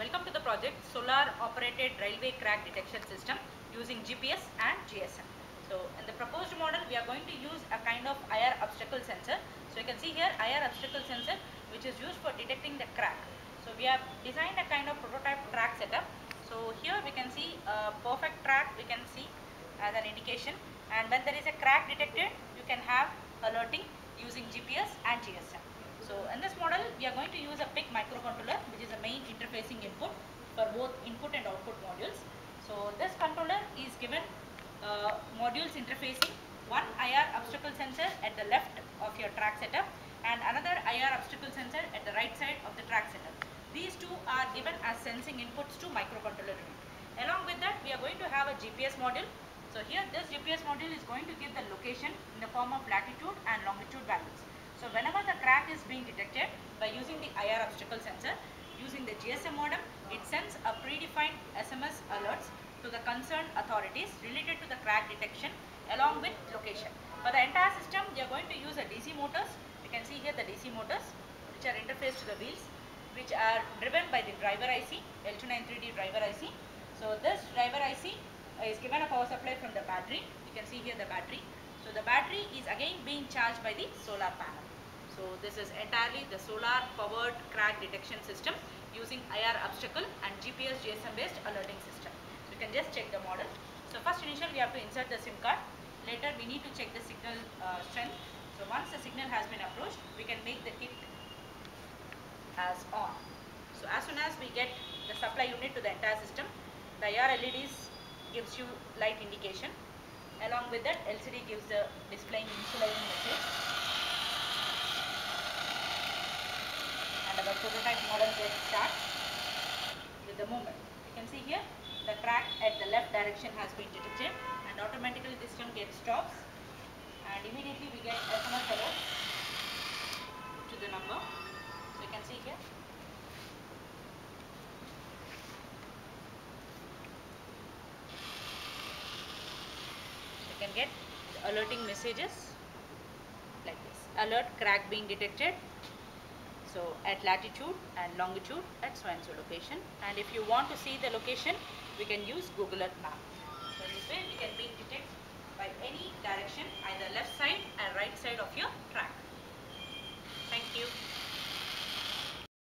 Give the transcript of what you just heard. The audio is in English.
Welcome to the project Solar Operated Railway Crack Detection System using GPS and GSM. So in the proposed model we are going to use a kind of IR obstacle sensor. So you can see here IR obstacle sensor which is used for detecting the crack. So we have designed a kind of prototype track setup. So here we can see a perfect track we can see as an indication, and when there is a crack detected you can have alerting using GPS and GSM. So in this model we are going to use a PIC microcontroller which is the main interfacing input for both input and output modules. So this controller is given modules interfacing one IR obstacle sensor at the left of your track setup and another IR obstacle sensor at the right side of the track setup. These two are given as sensing inputs to microcontroller unit. Along with that we are going to have a GPS module. So here this GPS module is going to give the location in the form of latitude and longitude values. So whenever the crack is being detected by using the IR obstacle sensor, using the GSM modem, it sends a predefined SMS alerts to the concerned authorities related to the crack detection along with location. For the entire system, we are going to use a DC motors. You can see here the DC motors which are interfaced to the wheels, which are driven by the driver IC, L293D driver IC. So this driver IC is given a power supply from the battery. You can see here the battery. So the battery is again being charged by the solar panel. So this is entirely the solar powered crack detection system using IR obstacle and GPS GSM based alerting system. So you can just check the model. So first initially we have to insert the SIM card. Later we need to check the signal strength. So once the signal has been approached, we can make the kit as on. So as soon as we get the supply unit to the entire system, the IR LEDs gives you light indication. Along with that, LCD gives the displaying initializing message. And our prototype model gets started with the movement. You can see here the crack at the left direction has been detected and automatically the system gets stops and immediately we get SMS alert to the number. So you can see here. You can get alerting messages like this. Alert crack being detected. So at latitude and longitude at so and so location, and if you want to see the location we can use Google Earth map. So this way we can be detected by any direction, either left side and right side of your track. Thank you.